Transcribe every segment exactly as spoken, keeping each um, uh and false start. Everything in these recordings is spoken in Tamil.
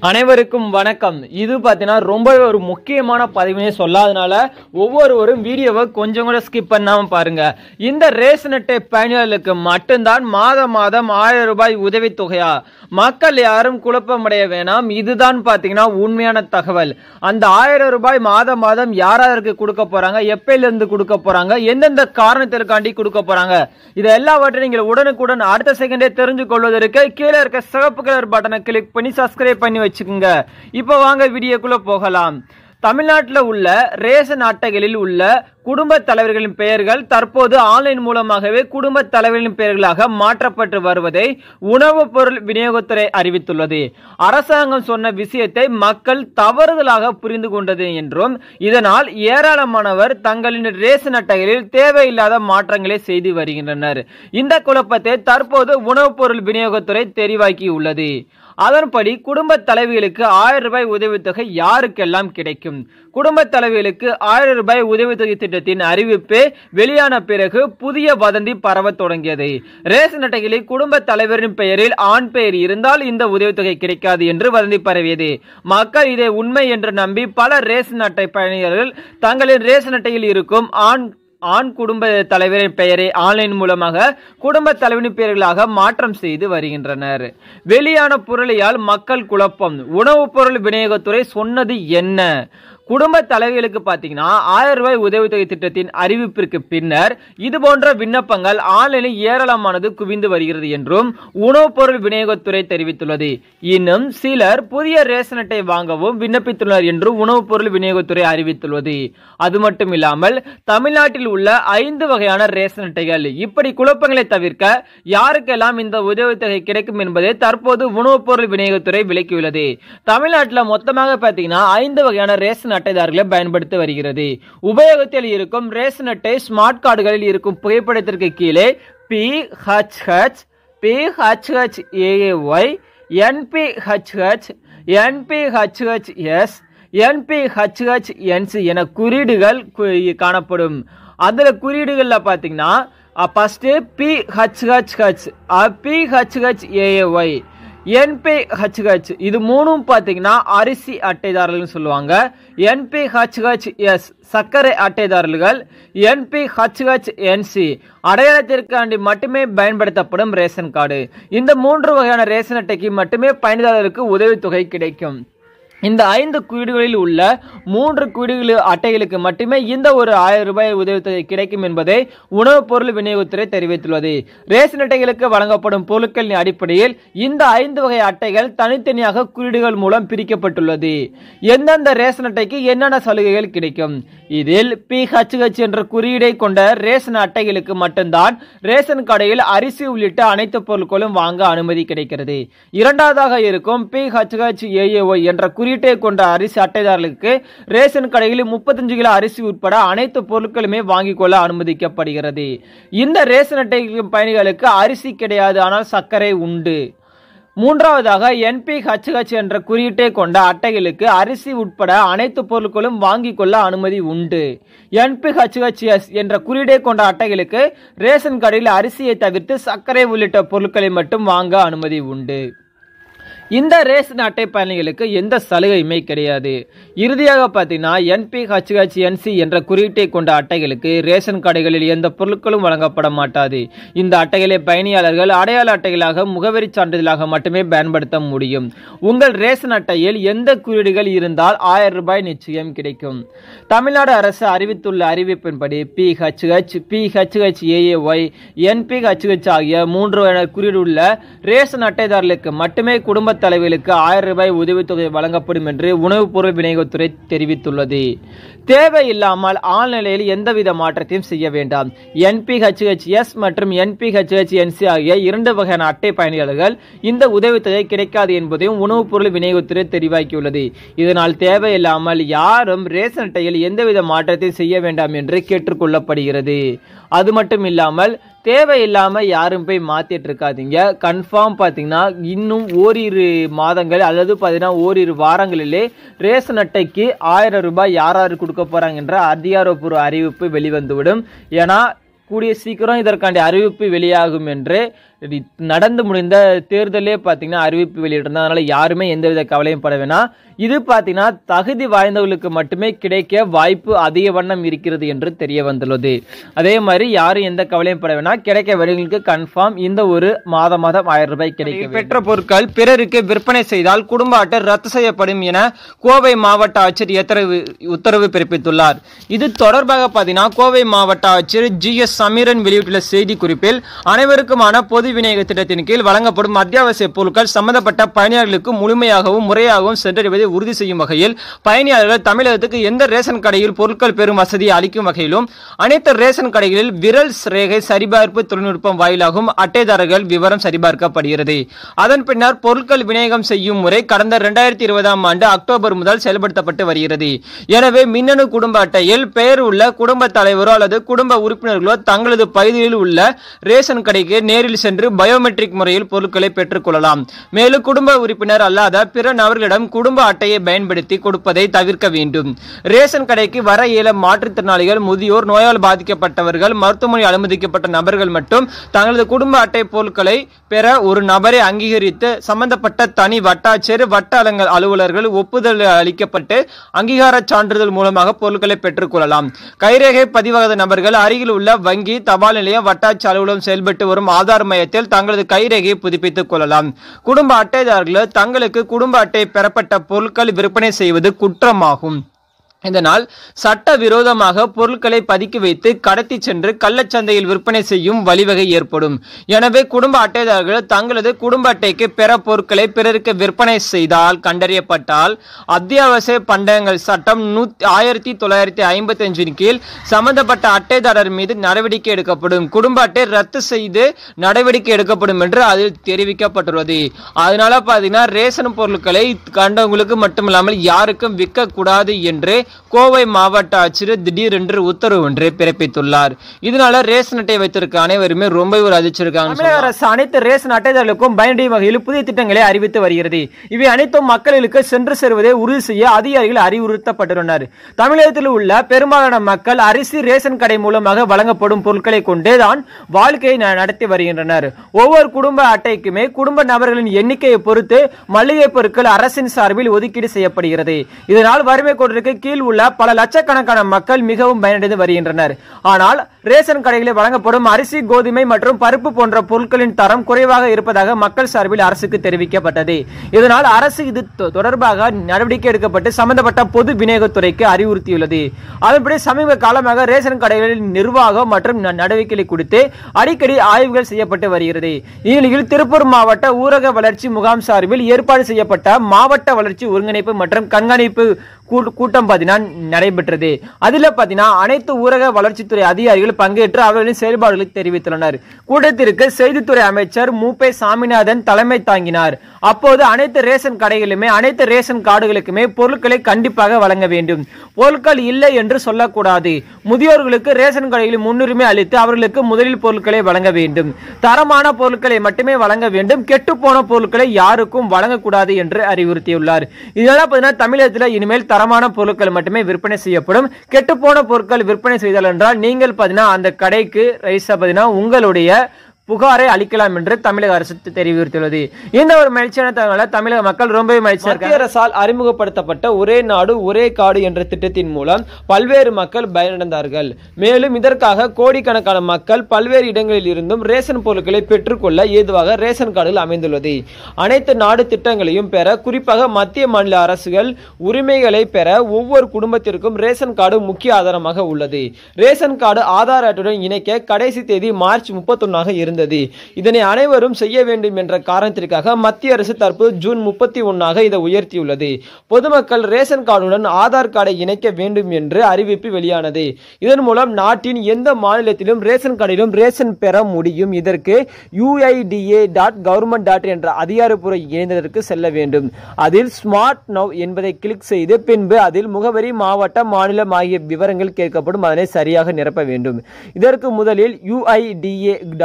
அனைவருக்கும் வணக்கம். இது பார்த்தீங்கன்னா ரொம்ப ஒரு முக்கியமான பதிவுனே சொல்லாதனால ஒவ்வொருவரும் வீடியோவை கொஞ்சம் கூட ஸ்கிப் பண்ணாம பாருங்க. இந்த ரேஷன் அட்டை பயணிகளுக்கு மட்டும்தான் மாதம் மாதம் ஆயிரம் ரூபாய் உதவித்தொகையா? மக்கள் யாரும் குழப்பமடைய வேணாம். இதுதான் பார்த்தீங்கன்னா உண்மையான தகவல். அந்த ஆயிரம் ரூபாய் மாதம் மாதம் யாராருக்கு கொடுக்க போறாங்க, எப்பையிலிருந்து கொடுக்க போறாங்க, எந்தெந்த காரணத்திற்காண்டி கொடுக்க போறாங்க, இது எல்லாவற்றையும் நீங்கள் உடனுக்குடன் அடுத்த செகண்டே தெரிஞ்சு கொள்வதற்கு கீழே இருக்க சிவப்பு கலர் பட்டனை கிளிக் பண்ணி சப்ஸ்கிரைப் பண்ணி வச்சுக்கோங்க. இப்போ வாங்க வீடியோக்குள்ள போகலாம். தமிழ்நாட்டில் உள்ள ரேஷன் அட்டைகளில் உள்ள குடும்ப தலைவர்களின் பெயர்கள் தற்போது ஆன்லைன் மூலமாகவே குடும்ப தலைவர்களின் பெயர்களாக மாற்றப்பட்டு வருவதை உணவுப் பொருள் விநியோகத்துறை அறிவித்துள்ளது. அரசாங்கம் சொன்ன விஷயத்தை மக்கள் தவறுதலாக புரிந்து கொண்டது என்றும் இதனால் ஏராளமானவர் தங்களின் ரேஷன் அட்டைகளில் தேவையில்லாத மாற்றங்களை செய்து வருகின்றனர். இந்த குழப்பத்தை தற்போது உணவுப் பொருள் விநியோகத்துறை தெரிவாக்கியுள்ளது. அதன்படி குடும்ப தலைவிகளுக்கு ஆயிரம் ரூபாய் உதவித்தொகை யாருக்கெல்லாம் கிடைக்கும்? குடும்ப தலைவிகளுக்கு ஆயிரம் ரூபாய் உதவித்தொகை திட்டத்தின் அறிவிப்பு வெளியான பிறகு புதிய வதந்தி பரவ தொடங்கியது. ரேஷன் அட்டைகளில் குடும்ப தலைவரின் பெயரில் ஆண் பெயர் இருந்தால் இந்த உதவித்தொகை கிடைக்காது என்று வதந்தி பரவியது. மக்கள் இதை உண்மை என்று நம்பி பல ரேஷன் அட்டை பயணிகள் தங்களின் ரேஷன் அட்டையில் இருக்கும் ஆண் ஆண் குடும்ப தலைவரின் பெயரை ஆன்லைன் மூலமாக குடும்ப தலைவரின் பெயர்களாக மாற்றம் செய்து வருகின்றனர். வெளியான புரளியால் மக்கள் குழப்பம். உணவுப் பொருள் விநியோகத்துறை சொன்னது என்ன? குடும்ப தலைவிகளுக்கு பார்த்தீங்கன்னா ஆயிரம் ரூபாய் உதவித்தொகை திட்டத்தின் அறிவிப்பிற்கு பின்னர் இது போன்ற விண்ணப்பங்கள் ஆன்லைனில் ஏராளமானது குவிந்து வருகிறது என்றும் உணவுப் பொருள் விநியோகத்துறை தெரிவித்துள்ளது. இன்னும் சிலர் புதிய ரேஷன் அட்டை வாங்கவும் விண்ணப்பித்துள்ளனர் என்று உணவுப் பொருள் விநியோகத்துறை அறிவித்துள்ளது. அது மட்டும் இல்லாமல் தமிழ்நாட்டில் உள்ள ஐந்து வகையான ரேஷன் அட்டைகள். இப்படி குழப்பங்களை தவிர்க்க யாருக்கெல்லாம் இந்த உதவித்தொகை கிடைக்கும் என்பதை தற்போது உணவுப் பொருள் விநியோகத்துறை விளக்கியுள்ளது. தமிழ்நாட்டில் மொத்தமாக பார்த்தீங்கன்னா ஐந்து வகையான ரேஷன் அட்டைதாரர்களை பயன்படுத்தி வருகிறது. உபயோகத்தில் இருக்கும் ரேஷன் அட்டை ஸ்மார்ட் கார்டுகளில் இருக்கும் புகைப்படத்திற்கு கீழே P H H, P H H A Y, N P H H, N P H H S, N P H H N C என குறியீடுகள் காணப்படும். அதுல குறியீடுகள்ல பாத்தீங்கன்னா first P H H H, P H H A Y, N P H H இது மூணும் பார்த்தீங்கன்னா அரிசி அட்டைதாரர்கள் சொல்லுவாங்க. N P H H S சர்க்கரை அட்டைதாரர்கள், N P H H N C அடையாளத்திற்காண்டி மட்டுமே பயன்படுத்தப்படும் ரேஷன் கார்டு. இந்த மூன்று வகையான ரேஷன் அட்டைக்கு மட்டுமே பயணிதாரர்களுக்கு உதவித்தொகை கிடைக்கும். இந்த ஐந்து குறியீடுகளில் உள்ள மூன்று குறியீடுகள் அட்டைகளுக்கு மட்டுமே இந்த ஒரு ஆயிரம் ரூபாய் உதவித்தொகை கிடைக்கும் என்பதை உணவுப் பொருள் விநியோகத்துறை தெரிவித்துள்ளது. ரேஷன் அட்டைகளுக்கு வழங்கப்படும் பொருட்களின் அடிப்படையில் இந்த ஐந்து வகை அட்டைகள் தனித்தனியாக குறியீடுகள் மூலம் பிரிக்கப்பட்டுள்ளது. எந்தெந்த ரேஷன் அட்டைக்கு என்னென்ன சலுகைகள் கிடைக்கும்? இதில் பி ஹெச் ஹெச் என்ற குறியீடை கொண்ட ரேஷன் அட்டைகளுக்கு மட்டும்தான் ரேஷன் கடையில் அரிசி உள்ளிட்ட அனைத்து பொருட்களும் வாங்க அனுமதி கிடைக்கிறது. இரண்டாவதாக இருக்கும் P H H A Y என்ற குறியீட்டை கொண்ட அரிசி அட்டைதாரர்களுக்கு ரேஷன் கடைகளில் முப்பத்தஞ்சு கிலோ அரிசி உட்பட அனைத்து பொருட்களுமே வாங்கிக் கொள்ள அனுமதிக்கப்படுகிறது. இந்த ரேஷன் அட்டை பயணிகளுக்கு அரிசி கிடையாது, ஆனால் சர்க்கரை உண்டு. மூன்றாவதாக என் பி ஹெச் ஹெச் என்ற குறியீட்டை கொண்ட அட்டைகளுக்கு அரிசி உட்பட அனைத்து பொருட்களும் வாங்கிக் கொள்ள அனுமதி உண்டு. N P H H S என்ற குறியீட்டை கொண்ட அட்டைகளுக்கு ரேஷன் கடையில் அரிசியை தவிர்த்து சர்க்கரை உள்ளிட்ட பொருட்களை மட்டும் வாங்க அனுமதி உண்டு. இந்த ரேஷன் அட்டை பயணிகளுக்கு எந்த சலுகையுமே கிடையாது. இறுதியாக பார்த்தீங்கன்னா N P H H N C என்ற குறியீட்டை கொண்ட அட்டைகளுக்கு ரேஷன் கடைகளில் எந்த பொருட்களும் வழங்கப்பட மாட்டாது. இந்த அட்டைகளை பயணியாளர்கள் அடையாள அட்டைகளாக முகவரி சான்றிதழாக மட்டுமே பயன்படுத்த முடியும். உங்கள் ரேஷன் அட்டையில் எந்த குறியீடுகள் இருந்தால் ஆயிரம் ரூபாய் நிச்சயம் கிடைக்கும். தமிழ்நாடு அரசு அறிவித்துள்ள அறிவிப்பின்படி P H H, P H H A Y, N P H H ஆகிய மூன்று குறியீடு உள்ள ரேஷன் அட்டைதாரர்களுக்கு மட்டுமே குடும்ப தலைவர்களுக்கு ஆயிரம் ரூபாய் உதவித்தொகை வழங்கப்படும் என்று உணவுப் பொருள் விநியோகத்துறை தெரிவித்துள்ளது. தேவையில்லாமல் ஆழ்நிலையில் எந்தவித மாற்றத்தையும் செய்ய வேண்டாம். N P H H S மற்றும் N P H H N C ஆகிய இரண்டு வகையான அட்டை பயணியாளர்கள் இந்த உதவித்தொகை கிடைக்காது என்பதையும் உணவுப் பொருள் விநியோகத்துறை தெரிவித்துள்ளது. இதனால் தேவையில்லாமல் யாரும் ரேஷன் அட்டையில் எந்தவித மாற்றத்தையும் செய்ய வேண்டாம் என்று கேட்டுக்கொள்ளப்படுகிறது. அது மட்டும் இல்லாமல் தேவையில்லாம யாரும் போய் மாத்திட்டு இருக்காதீங்க. கன்ஃபார்ம் பார்த்தீங்கன்னா இன்னும் ஓரிரு மாதங்கள் அல்லது பார்த்தீங்கன்னா ஓரிரு வாரங்களிலே ரேஷன் அட்டைக்கு ஆயிரம் ரூபாய் யார் யார் கொடுக்க போறாங்க என்ற அதிகாரப்பூர்வ அறிவிப்பு வெளிவந்துவிடும். ஏன்னா கூடிய சீக்கிரம் இதற்கான அறிவிப்பு வெளியாகும் என்று நடந்து முடிந்த தேர்தலே பார்த்தீங்கன்னா அறிவிப்பு வெளியிட்டிருந்தாங்க. அதனால யாருமே எந்தவித கவலையும் பட வேணாம். இது பார்த்தீங்கன்னா தகுதி வாய்ந்தவர்களுக்கு மட்டுமே கிடைக்க வாய்ப்பு அதிக வண்ணம் இருக்கிறது என்று தெரிய வந்துள்ளது. அதே மாதிரி யாரும் எந்த கவலையும் பட வேணாம், கிடைக்க வேண்டியவர்களுக்கு கன்ஃபார்ம் இந்த ஒரு மாத மாதம் ஆயிரம் ரூபாய் கிடைக்கும். பெற்ற பொருட்கள் பிறருக்கு விற்பனை செய்தால் குடும்ப அட்டை ரத்து செய்யப்படும் என கோவை மாவட்ட ஆட்சியர் உத்தரவு உத்தரவு பிறப்பித்துள்ளார். இது தொடர்பாக பார்த்தீங்கன்னா கோவை மாவட்ட ஆட்சியர் ஜி எஸ் சமீரன் வெளியிட்டுள்ள செய்தி குறிப்பில் அனைவருக்குமான பொது விநியோக திட்டத்தின் கீழ் வழங்கப்படும் அத்தியாவசிய பொருட்கள் சம்பந்தப்பட்ட பயணியர்களுக்கு முழுமையாகவும் முறையாகவும் சென்றடைவதை உறுதி செய்யும் வகையில் பயணியாளர்கள் தமிழகத்துக்கு எந்த ரேஷன் கடையில் பொருட்கள் பெறும் வசதியை அளிக்கும் வகையிலும் அனைத்து ரேஷன் கடைகளில் விரல் ரேகை சரிபார்ப்பு தொழில்நுட்பம் வாயிலாகவும் அட்டைதாரர்கள் விவரம் சரிபார்க்கப்படுகிறது. அதன் பின்னர் பொருட்கள் விநியோகம் செய்யும் முறை கடந்த இரண்டாயிரத்தி இருபதாம் ஆண்டு அக்டோபர் முதல் செயல்படுத்தப்பட்டு வருகிறது. எனவே மின்னணு குடும்ப அட்டையில் பெயர் உள்ள குடும்ப தலைவரோ அல்லது குடும்ப உறுப்பினர்களோ தங்களது பகுதியில் உள்ள ரேஷன் கடைக்கு நேரில் சென்று பயோமெட்ரிக் முறையில் பொருட்களை பெற்றுக் கொள்ளலாம். மேலும் குடும்ப உறுப்பினர் அல்லாத பிற நபர்களிடம் குடும்ப அட்டையை பயன்படுத்தி கொடுப்பதை தவிர்க்க வேண்டும். ரேஷன் கடைக்கு வர இயல மாற்றுத்திறனாளிகள், முதியோர், நோயால் பாதிக்கப்பட்டவர்கள், மருத்துவமனையில் அனுமதிக்கப்பட்ட நபர்கள் மட்டும் தங்களது குடும்ப அட்டை பொருட்களை பெற ஒரு நபரை அங்கீகரித்து சம்பந்தப்பட்ட தனி வட்டாட்சியர், வட்ட அலுவலர்கள் ஒப்புதல் அளிக்கப்பட்டு அங்கீகார சான்றிதழ் மூலமாக பொருட்களை பெற்றுக் கொள்ளலாம். கைரேகை பதிவாகாத நபர்கள் அருகில் உள்ள வங்கி, தபால் நிலையம், வட்டாட்சி அலுவலகம் செயல்பட்டு வரும் ஆதார் மையத்தில் தங்களது கைரேகையை புதுப்பித்துக் கொள்ளலாம். குடும்ப அட்டைதாரர்கள் தங்களுக்கு குடும்ப அட்டை பெறப்பட்ட பொருட்கள் விற்பனை செய்வது குற்றமாகும். இதனால் சட்ட விரோதமாக பொருட்களை பதுக்கி வைத்து கடத்தி சென்று கள்ளச்சந்தையில் விற்பனை செய்யும் வழிவகை ஏற்படும். எனவே குடும்ப அட்டைதாரர்கள் தங்களது குடும்ப அட்டைக்கு பெற பொருட்களை பிறருக்கு விற்பனை செய்தால் கண்டறியப்பட்டால் அத்தியாவசிய பண்டங்கள் சட்டம் ஆயிரத்தி தொள்ளாயிரத்தி ஐம்பத்தி அஞ்சின் கீழ் சம்பந்தப்பட்ட அட்டைதாரர் மீது நடவடிக்கை எடுக்கப்படும். குடும்ப அட்டை ரத்து செய்து நடவடிக்கை எடுக்கப்படும் என்று அதில் தெரிவிக்கப்பட்டுள்ளது. அதனால பாத்தீங்கன்னா ரேஷன் பொருட்களை கண்டவங்களுக்கு மட்டுமில்லாமல் யாருக்கும் விற்க கூடாது என்று கோவை மாவட்ட ஆட்சியர் திடீரென்று உத்தரவு ஒன்றை பிறப்பித்துள்ளார். இதனால ரேஷன் அட்டை வைத்திருக்க அனைவருமே ரொம்ப ஒரு அதிர்ச்சியிருக்காங்க. தமிழக அரசு அனைத்து ரேஷன் அட்டைதாரர்களுக்கும் பயனடையும் வகையில் புதிய திட்டங்களை அறிவித்து வருகிறது. இவை அனைத்தும் மக்களுக்கு சென்று சேருவதை உறுதி செய்ய அதிகாரிகள் அறிவுறுத்தப்பட்டுள்ளனர். தமிழகத்தில் உள்ள பெரும்பாலான மக்கள் அரிசி ரேஷன் கடை மூலமாக வழங்கப்படும் பொருட்களை கொண்டேதான் வாழ்க்கையை நடத்தி வருகின்றனர். ஒவ்வொரு குடும்ப அட்டைக்குமே குடும்ப நபர்களின் எண்ணிக்கையை பொறுத்து மளிகை பொருட்கள் அரசின் சார்பில் ஒதுக்கீடு செய்யப்படுகிறது. இதனால் வறுமை கோட்டிற்கு கீழ் உள்ள பல லட்சக்கணக்கான மக்கள் மிகவும் பயனடைந்து வருகின்றனர். ஆனால் ரேஷன் கடைகளில் வழங்கப்படும் அரிசி, கோதுமை மற்றும் பருப்பு போன்ற பொருட்களின் தரம் குறைவாக இருப்பதாக மக்கள் சார்பில் அரசுக்கு தெரிவிக்கப்பட்டது. இதனால் அரசு இது தொடர்பாக நடவடிக்கை எடுக்கப்பட்டு சம்பந்தப்பட்ட பொது விநியோகத்துறைக்கு அறிவுறுத்தியுள்ளது. அதன்படி சமீப காலமாக ரேஷன் கடைகளில் நிர்வாகம் மற்றும் நடவடிக்கைகளை குறித்து அடிக்கடி ஆய்வுகள் செய்யப்பட்டு வருகிறது. இந்நிலையில் திருப்பூர் மாவட்ட ஊரக வளர்ச்சி முகாம் சார்பில் ஏற்பாடு செய்யப்பட்ட மாவட்ட வளர்ச்சி ஒருங்கிணைப்பு மற்றும் கண்காணிப்பு கூட்டம் நடைபெற்றது. அதில் பாத்தீங்கன்னா அனைத்து ஊரக வளர்ச்சித்துறை அதிகாரிகள் பங்கேற்று அவர்களின் செயல்பாடுகளை தெரிவித்துள்ளனர். கூட்டத்திற்கு செய்தித்துறை அமைச்சர் மூப்பை சாமிநாதன் தலைமை தாங்கினார். அப்போது அனைத்து ரேஷன் கடைகளுமே அனைத்து ரேஷன் கார்டுகளுக்குமே பொருட்களை கண்டிப்பாக வழங்க வேண்டும். பொருட்கள் இல்லை என்று சொல்லக்கூடாது. முதியோர்களுக்கு ரேஷன் கடைகளில் முன்னுரிமை அளித்து அவர்களுக்கு முதலில் பொருட்களை வழங்க வேண்டும். தரமான பொருட்களை மட்டுமே வழங்க வேண்டும். கெட்டுப்போன பொருட்களை யாருக்கும் வழங்கக்கூடாது என்று அறிவுறுத்தியுள்ளார். இதனால பாத்தீங்கன்னா தமிழகத்தில் இனிமேல் தரமான பொருட்கள் மட்டுமே விற்பனை செய்யப்படும். கெட்டுப்போன பொருட்கள் விற்பனை செய்தால் என்றால் நீங்கள் பாத்தீங்கன்னா அந்த கடைக்கு ரைஸா பாத்தீங்கன்னா உங்களுடைய புகாரை அளிக்கலாம் என்று தமிழக அரசு தெரிவித்துள்ளது. இந்த ஒரு மகிழ்ச்சியான தகவலை தமிழக மக்கள் ரொம்பவே மகிழ்ச்சியாக மத்திய அரசால் அறிமுகப்படுத்தப்பட்ட ஒரே நாடு ஒரே கார்டு என்ற திட்டத்தின் மூலம் பல்வேறு மக்கள் பயனடைந்தார்கள். மேலும் இதற்காக கோடிக்கணக்கான மக்கள் பல்வேறு இடங்களில் இருந்தும் ரேஷன் பொருட்களை பெற்றுக்கொள்ள ஏதுவாக ரேஷன் கார்டுகள் அமைந்துள்ளது. அனைத்து நாடு திட்டங்களையும் பெற குறிப்பாக மத்திய மாநில அரசுகள் உரிமைகளை பெற ஒவ்வொரு குடும்பத்திற்கும் ரேஷன் கார்டு முக்கிய ஆதாரமாக உள்ளது. ரேஷன் கார்டு ஆதார் அட்டையுடன் இணைக்க கடைசி தேதி மார்ச் முப்பத்தி ஒன்னாக இருந்தது. இதனை அனைவரும் செய்ய வேண்டும் என்ற காரணத்திற்காக மத்திய அரசு தற்போது ஜூன் முப்பத்தி ஒன்னாக இதை உயர்த்தியுள்ளது. பொதுமக்கள் ரேஷன் கார்டுடன் ஆதார் கார்டை இணைக்க வேண்டும் என்று அறிவிப்பு வெளியானது. இதன் மூலம் நாட்டின் எந்த மாநிலத்திலும் ரேஷன் கார்டிலும் ரேஷன் பெற முடியும். இதற்கு U I D A dot government dot என்ற அதிகாரப்பூர்வ இணையதளத்திற்கு செல்ல வேண்டும். அதில் ஸ்மார்ட் நவ் என்பதை கிளிக் செய்து பின்பு அதில் முகவரி, மாவட்டம், மாநிலம் ஆகிய விவரங்கள் கேட்கப்படும். அதனை சரியாக நிரப்ப வேண்டும். இதற்கு முதலில் U I D A dot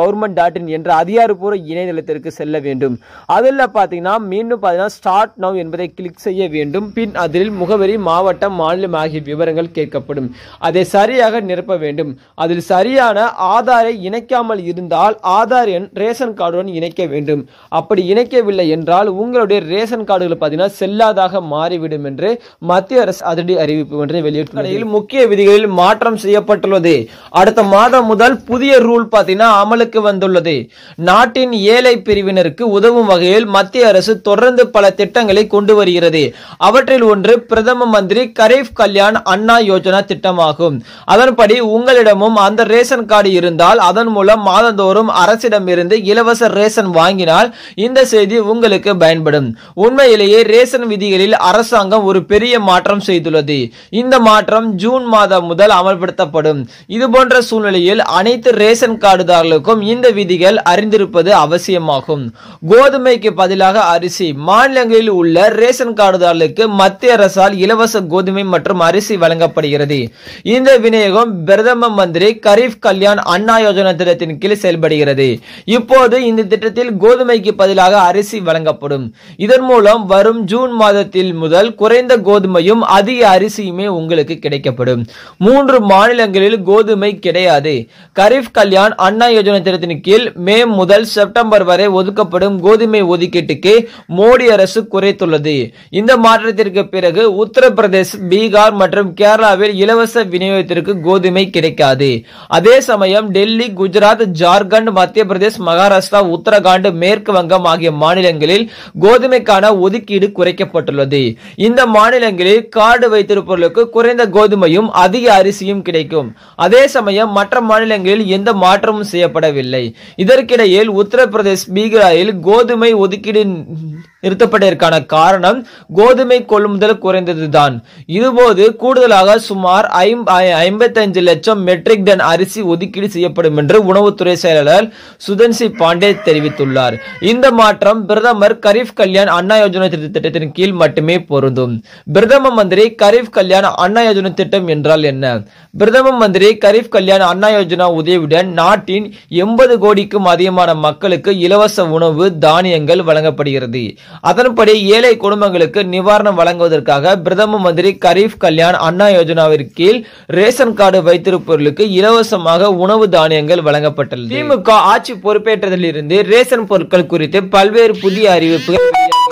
government dot in என்ற அதிகாரப்பூர்வ இணையதளத்திற்கு செல்ல வேண்டும். அதில் பார்த்தீங்கன்னா மீண்டும் பார்த்தீங்கன்னா ஸ்டார்ட் நவ் என்பதை கிளிக் செய்ய வேண்டும். பின் அதில் முகவரி, மாவட்டம், மாநிலம் ஆகிய விவரங்கள் கேட்கப்படும். அதை சரியாக நிரப்ப வேண்டும். அதில் சரியான ஆதாரை இணைக்காமல் இருந்தால் ஆதார் எண் ரேஷன் கார்டுடன் இணைக்க வேண்டும். அப்படி இணைக்கவில்லை என்றால் உங்களுடைய ரேஷன் கார்டுகள் பார்த்தீங்கன்னா செல்லாதாக மாறிவிடும் என்று மத்திய அரசு அதிரடி அறிவிப்பு ஒன்றை வெளியிட்டுள்ளது. முக்கிய விதிகளில் மாற்றம் செய்யப்பட்டுள்ளது. அடுத்த மாதம் முதல் புதிய ரூல் பார்த்தீங்கன்னா அமலுக்கு வந்துள்ளது. நாட்டின் ஏழை பிரிவினருக்கு உதவும் வகையில் மத்திய அரசு தொடர்ந்து பல திட்டங்களை கொண்டு வருகிறது. அவற்றில் ஒன்று பிரதம மந்திரி கரீப் கல்யாண் அண்ணா யோஜனா திட்டமாகும். அதன்படி உங்களிடமும் அந்த ரேஷன் கார்டு இருந்தால் அதன் மூலம் மாதந்தோறும் அரசிடமிருந்து இலவச ரேஷன் வாங்கினால் இந்த செய்தி உங்களுக்கு பயன்படும். உண்மையிலேயே ரேஷன் விதிகளில் அரசாங்கம் ஒரு பெரிய மாற்றம் செய்துள்ளது. இந்த மாற்றம் ஜூன் மாதம் முதல் அமல்படுத்தப்படும். இது போன்ற சூழ்நிலையில் அனைத்து ரேஷன் கார்டுதாரர்களுக்கும் இந்த விதிகள் அறிந்திருப்பது அவசியமாகும். கோதுமைக்கு பதிலாக அரிசி. மாநிலங்களில் உள்ள ரேஷன் கார்டுதாரர்களுக்கு மத்திய அரசால் இலவச கோதுமை மற்றும் அரிசி வழங்கப்படுகிறது. இந்த விநியோகம் பிரதம மந்திரி கரீப் கல்யாண் அண்ணா யோஜனா திட்டத்தின் கீழ் செயல்படுகிறது. இப்போது இந்த திட்டத்தில் கோதுமைக்கு பதிலாக அரிசி வழங்கப்படும். இதன் மூலம் வரும் ஜூன் மாதத்தில் முதல் குறைந்த கோதுமையும் அதிக அரிசியுமே உங்களுக்கு கிடைக்கப்படும். மூன்று மாநிலங்களில் கோதுமை கிடையாது. கரீப் கல்யாண் அண்ணா யோஜனா திட்டத்தின் கீழ் மே முதல் செப்டம்பர் வரை ஒதுக்கப்படும் கோதுமை ஒதுக்கீட்டுக்கு மோடி அரசு குறைத்துள்ளது. இந்த மாற்றத்திற்கு பிறகு உத்தரப்பிரதேஷ், பீகார் மற்றும் கேரளாவில் இலவச விநியோகத்திற்கு கோதுமை கிடைக்காது. அதே சமயம் டெல்லி, குஜராத், ஜார்க்கண்ட், மத்திய பிரதேஷ், மகாராஷ்டிரா, உத்தரகாண்ட், மேற்கு வங்கம் ஆகிய மாநிலங்களில் கோதுமைக்கான ஒதுக்கீடு குறைக்கப்பட்டுள்ளது. இந்த மாநிலங்களில் கார்டு வைத்திருப்பவர்களுக்கு குறைந்த கோதுமையும் அதிக அரிசியும் கிடைக்கும். அதே சமயம் மற்ற மாநிலங்களில் எந்த மாற்றமும் செய்யப்படவில்லை. இதற்கிடையில் உத்தரப்பிரதேஷ், பீகாரில் கோதுமை ஒதுக்கீடு நிறுத்தப்பட்டதற்கான காரணம் கோதுமை கொள்முதல் குறைந்ததுதான். இதுபோது கூடுதலாக சுமார் ஐம்பத்தி ஐந்து லட்சம் மெட்ரிக் டன் அரிசி ஒதுக்கீடு செய்யப்படும் என்று உணவுத்துறை செயலாளர் சுதன்சி பாண்டே தெரிவித்துள்ளார். இந்த மாற்றம் பிரதமர் கரீப் கல்யாண் அண்ணா யோஜனா திட்டத்தின் கீழ் மட்டுமே பொருந்தும். பிரதம மந்திரி கரீப் கல்யாண் அண்ணா யோஜனா திட்டம் என்றால் என்ன? பிரதம மந்திரி கரீப் கல்யாண் அண்ணா யோஜனா உதவியுடன் நாட்டின் எண்பது கோடிக்கும் அதிகமான மக்களுக்கு இலவச உணவு, தானியங்கள் வழங்கப்படுகிறது. அதன்படி ஏழை குடும்பங்களுக்கு நிவாரணம் வழங்குவதற்காக பிரதம மந்திரி கரீப் கல்யாண் அண்ணா யோஜனாவிற்கு கீழ் ரேஷன் கார்டு வைத்திருப்பவர்களுக்கு இலவசமாக உணவு, தானியங்கள் வழங்கப்பட்டுள்ளது. திமுக ஆட்சி பொறுப்பேற்றதில் இருந்து ரேஷன் பொருட்கள் குறித்து பல்வேறு புதிய அறிவிப்புகள்.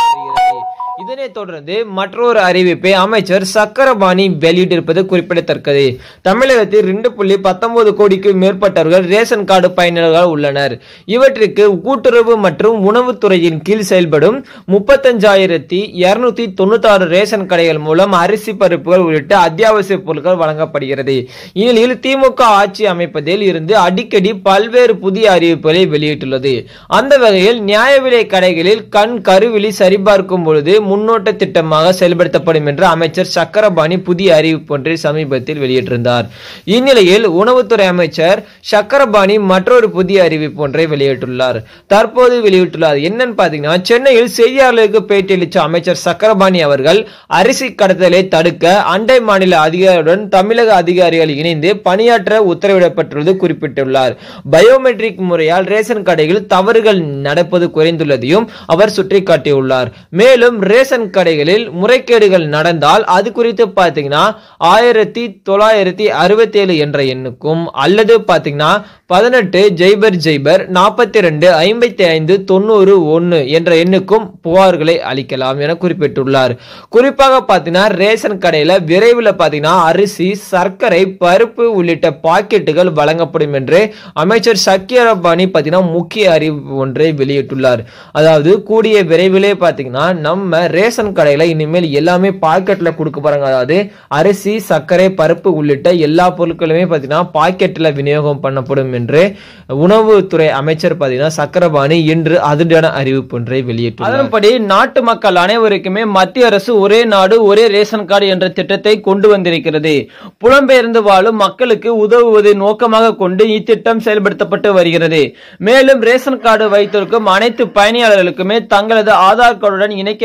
இதனைத் தொடர்ந்து மற்றொரு அறிவிப்பை அமைச்சர் சக்கரபாணி வெளியிட்டிருப்பது குறிப்பிடத்தக்கது. தமிழகத்தில் இரண்டு புள்ளி பத்தொன்பது கோடிக்கு மேற்பட்டவர்கள் ரேஷன் கார்டு பயனர்கள் உள்ளனர். இவற்றிற்கு கூட்டுறவு மற்றும் உணவுத்துறையின் கீழ் செயல்படும் முப்பத்தஞ்சாயிரத்தி இருநூத்தி தொண்ணூத்தி ஆறு ரேஷன் கடைகள் மூலம் அரிசி, பருப்புகள் உள்ளிட்ட அத்தியாவசிய பொருட்கள் வழங்கப்படுகிறது. இந்நிலையில் திமுக ஆட்சி அமைப்பதில் இருந்து அடிக்கடி பல்வேறு புதிய அறிவிப்புகளை வெளியிட்டுள்ளது. அந்த வகையில் நியாய விலை கடைகளில் கண் கருவிழி சரிபார்க்கும் பொழுது முன்னோட்ட திட்டமாக செயல்படுத்தப்படும் என்று அமைச்சர் சக்கரபாணி புதிய அறிவிப்பு ஒன்றை சமீபத்தில் வெளியிட்டிருந்தார். இந்நிலையில் உணவுத்துறை அமைச்சர் சக்கரபாணி மற்றொரு புதிய அறிவிப்பு ஒன்றை வெளியிட்டுள்ளார். தற்போது வெளியிட்டுள்ளார். என்னன்னு பாத்தீங்கன்னா, சென்னையில் செய்தியாளர்களுக்கு பேட்டியளித்த அமைச்சர் சக்கரபாணி அவர்கள் அரிசி கடத்தலை தடுக்க அண்டை மாநில அதிகாரியுடன் தமிழக அதிகாரிகள் இணைந்து பணியாற்ற உத்தரவிடப்பட்டுள்ளது குறிப்பிட்டுள்ளார். பயோமெட்ரிக் முறையால் ரேஷன் கடையில் தவறுகள் நடப்பது குறைந்துள்ளதையும் அவர் சுட்டிக்காட்டியுள்ளார். மேலும் ரேஷன் கடைகளில் முறைகேடுகள் நடந்தால் அது குறித்து பாத்தீங்கன்னா ஆயிரத்தி தொள்ளாயிரத்தி அறுபத்தி ஏழு என்ற எண்ணுக்கும் அல்லது பாத்தீங்கன்னா பதினெட்டு ஜெய்பர் ஜெய்பர் நாற்பத்தி ரெண்டு ஐம்பத்தி ஐந்து தொண்ணூறு ஒன்னு என்ற எண்ணுக்கும் புகார்களை அளிக்கலாம் என குறிப்பிட்டுள்ளார். குறிப்பாக பாத்தீங்கன்னா ரேஷன் கடையில விரைவில் பாத்தீங்கன்னா அரிசி, சர்க்கரை, பருப்பு உள்ளிட்ட பாக்கெட்டுகள் வழங்கப்படும் என்று அமைச்சர் சக்கரபாணி பாத்தீங்கன்னா முக்கிய அறிவிப்பு ஒன்றை வெளியிட்டுள்ளார். அதாவது கூடிய விரைவிலே பாத்தீங்கன்னா நம்ம ரேஷன் கடையில இனிமேல் எல்லாமே பாக்கெட்ல கொடுக்க போறாங்க. அதாவது அரிசி, சர்க்கரை, பருப்பு உள்ளிட்ட எல்லா பொருட்களுமே பாத்தீங்கன்னா பாக்கெட்ல விநியோகம் பண்ணப்படும் என்று உணவுத்துறை அமைச்சர் பாத்தீங்கன்னா சக்கரபாணி இன்று அதிரடியான அறிவிப்பு ஒன்றை வெளியிட்டுள்ளார். அதன்படி நாட்டு மக்கள் அனைவருக்குமே மத்திய அரசு ஒரே நாடு ஒரே ரேஷன் கார்டு என்ற திட்டத்தை கொண்டு வந்திருக்கிறது. புலம்பெயர்ந்து வாழும் மக்களுக்கு உதவுவதை நோக்கமாக கொண்டு இத்திட்டம் செயல்படுத்தப்பட்டு வருகிறது. மேலும் ரேஷன் கார்டு வைத்திருக்கும் அனைத்து பயணியாளர்களுக்குமே தங்களது ஆதார் கார்டுடன் இணைக்க வேண்டும்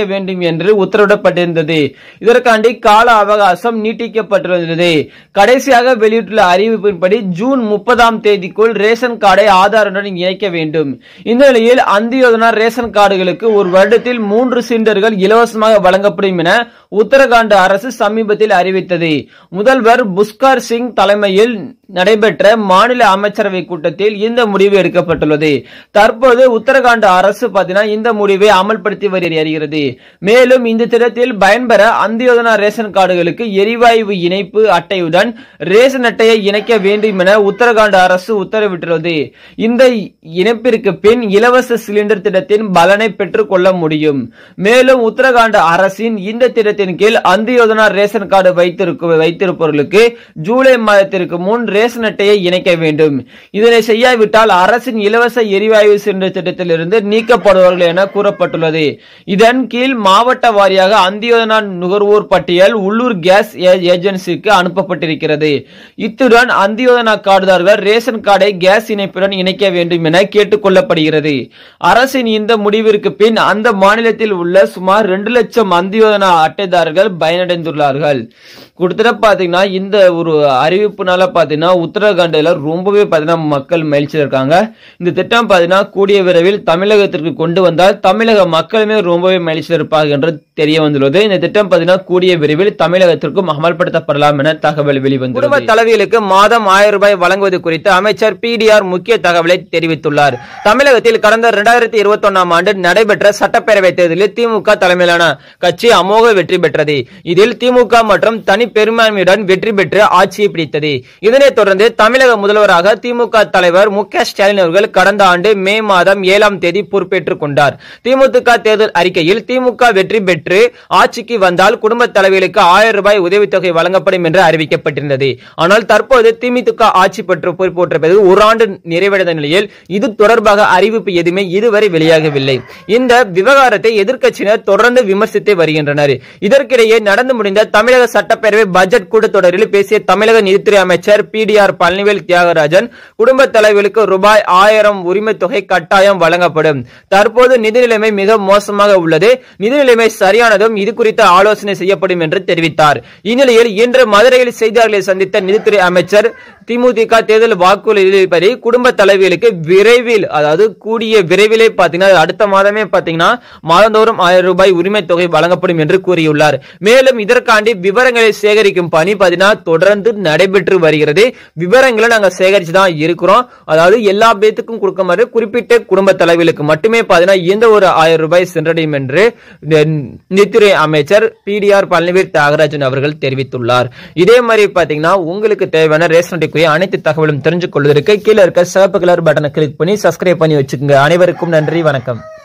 என்று உத்தரவிடப்பட்டிருந்தது. இதற்காண்டி கால அவகாசம் நீட்டிக்கப்பட்டிருந்தது. கடைசியாக வெளியிட்டுள்ள அறிவிப்பின்படி ஜூன் முப்பதாம் தேதிக்குள் ரேஷன் கார்டை ஆதாருடன் இணைக்க வேண்டும். இந்த நிலையில் அந்தியோதனா ரேஷன் கார்டுகளுக்கு ஒரு வருடத்தில் மூன்று சிலிண்டர்கள் இலவசமாக வழங்கப்படும் என உத்தரகாண்ட் அரசு சமீபத்தில் அறிவித்தது. முதல்வர் புஷ்கர் சிங் தலைமையில் நடைபெற்ற மாநில அமைச்சரவை கூட்டத்தில் இந்த முடிவு எடுக்கப்பட்டுள்ளது. தற்போது உத்தரகாண்ட் அரசு பார்த்தீங்கன்னா இந்த முடிவை அமல்படுத்தி வருகிறது. மேலும் இந்த திட்டத்தில் பயன்பெற அந்தியோதனா ரேஷன் கார்டுகளுக்கு எரிவாயு இணைப்பு அட்டையுடன் ரேஷன் அட்டையை இணைக்க வேண்டும் என உத்தரகாண்ட் அரசு உத்தரவிட்டுள்ளது. இந்த இணைப்பிற்கு பின் இலவச சிலிண்டர் திட்டத்தின் பலனை பெற்றுக் கொள்ள முடியும். மேலும் உத்தரகாண்ட் அரசின் இந்த திட்டத்தின் கீழ் அந்தியோதனா ரேஷன் கார்டு வைத்திருப்பவர்களுக்கு ஜூலை மாதத்திற்கு முன் ரேஷன் அட்டையை இணைக்க வேண்டும். இதனை செய்யாவிட்டால் அரசின் இலவச எரிவாயு சிலிண்டர் திட்டத்திலிருந்து நீக்கப்படுவார்கள் என கூறப்பட்டுள்ளது. இதன் கீழ் மாவட்ட வாரியாக அந்தியோதனா நுகர்வோர் பட்டியல் உள்ளூர் கேஸ் ஏஜென்சிக்கு அனுப்பப்பட்டிருக்கிறது. இத்துடன் அந்தியோதனா கார்டுதாரர்கள் ரேஷன் கார்டை கேஸ் இணைப்புடன் இணைக்க வேண்டும் என கேட்டுக் கொள்ளப்படுகிறது. அரசின் இந்த முடிவிற்கு பின் அந்த மாநிலத்தில் உள்ள சுமார் இரண்டு லட்சம் அந்தியோதனா அட்டைதாரர்கள் பயனடைந்துள்ளார்கள். கொடுத்துட்டு பாத்தீங்கன்னா இந்த ஒரு அறிவிப்புனால பாத்தீங்கன்னா உத்தரகாண்ட்ல ரொம்பவே பாத்தீங்கன்னா மக்கள் மகிழ்ச்சியா இருக்காங்க. இந்த திட்டம் பாத்தீங்கன்னா கூடிய விரைவில் தமிழகத்திற்கு கொண்டு வந்தால் தமிழக மக்களுமே ரொம்பவே மகிழ்ச்சியா இருப்பாங்க என்று தெரிய வந்துள்ளது. இந்த திட்டம் பாத்தீங்கன்னா கூடிய விரைவில் தமிழகத்திற்கும் அமல்படுத்தப்படலாம் என தகவல் வெளிவந்துள்ளது. குடும்ப தலைவிகளுக்கு மாதம் ஆயிரம் ரூபாய் வழங்குவது குறித்து அமைச்சர் பி டி ஆர் முக்கிய தகவலை தெரிவித்துள்ளார். தமிழகத்தில் கடந்த இரண்டாயிரத்தி இருபத்தி ஒன்னாம் ஆண்டு நடைபெற்ற சட்டப்பேரவை தேர்தலில் திமுக தலைமையிலான கட்சி அமோக வெற்றி பெற்றது. இதில் திமுக மற்றும் தனி பெரும்பான்மையுடன் வெற்றி பெற்று ஆட்சியை பிடித்தது. இதனைத் தொடர்ந்து தமிழக முதல்வராக திமுக தலைவர் மு க ஸ்டாலின் அவர்கள் கடந்த ஆண்டு மே மாதம் ஏழாம் தேதி பொறுப்பேற்றுக் கொண்டார். திமுக தேர்தல் அறிக்கையில் திமுக வெற்றி பெற்று ஆட்சிக்கு வந்தால் குடும்ப தலைவிகளுக்கு ஆயிரம் ரூபாய் உதவித்தொகை வழங்கப்படும் என்று அறிவிக்கப்பட்டிருந்தது. ஆனால் தற்போது திமுக ஆட்சி பெற்று பொறுப்பேற்ற பிறகு ஒரு ஆண்டு நிறைவடைந்த நிலையில் இது தொடர்பாக அறிவிப்பு எதுவுமே இதுவரை வெளியாகவில்லை. இந்த விவகாரத்தை எதிர்க்கட்சியினர் தொடர்ந்து விமர்சித்து வருகின்றனர். இதற்கிடையே நடந்து முடிந்த தமிழக சட்டப்பேரவை பட்ஜெட் கூட்டத்தொடரில் பேசிய தமிழக நிதித்துறை அமைச்சர் P T R Palanivel Thiagarajan குடும்ப தலைவர்களுக்கு ரூபாய் ஆயிரம் உரிமை தொகை கட்டாயம் வழங்கப்படும். தற்போது நிதி நிலைமை மிக மோசமாக உள்ளது. நிதி நிலைமை சரியானதும் இது குறித்த ஆலோசனை செய்யப்படும் என்று தெரிவித்தார். இந்நிலையில் இன்று மதுரையில் செய்தியாளர்களை சந்தித்த நிதித்துறை அமைச்சர் திமுக தேர்தல் வாக்குறுதிப்படி குடும்ப தலைவிகளுக்கு விரைவில் அதாவது கூடிய விரைவிலே பாத்தீங்கன்னா அடுத்த மாதமே பாத்தீங்கன்னா மாதந்தோறும் ஆயிரம் ரூபாய் உரிமை தொகை வழங்கப்படும் என்று கூறியுள்ளார். மேலும் இதற்காண்டி விவரங்களை சேகரிக்கும் பணி பாத்தீங்கன்னா தொடர்ந்து நடைபெற்று வருகிறது. விவரங்களை நாங்க சேகரிச்சு தான் இருக்கிறோம். அதாவது எல்லா பேத்துக்கும் கொடுக்க மாதிரி குறிப்பிட்ட குடும்ப தலைவிகளுக்கு மட்டுமே பாத்தீங்கன்னா இந்த ஒரு ஆயிரம் ரூபாய் சென்றடையும் என்று நிதித்துறை அமைச்சர் P T R Palanivel Thiagarajan அவர்கள் தெரிவித்துள்ளார். இதே மாதிரி பாத்தீங்கன்னா உங்களுக்கு தேவையான ரேஷன் அனைத்து தகவலும் தெரிஞ்சு கொள்வதற்கு கீழே இருக்க சிவப்பு கலர் பட்டனை கிளிக் பண்ணி சப்ஸ்கிரைப் பண்ணி வச்சுக்கோங்க. அனைவருக்கும் நன்றி, வணக்கம்.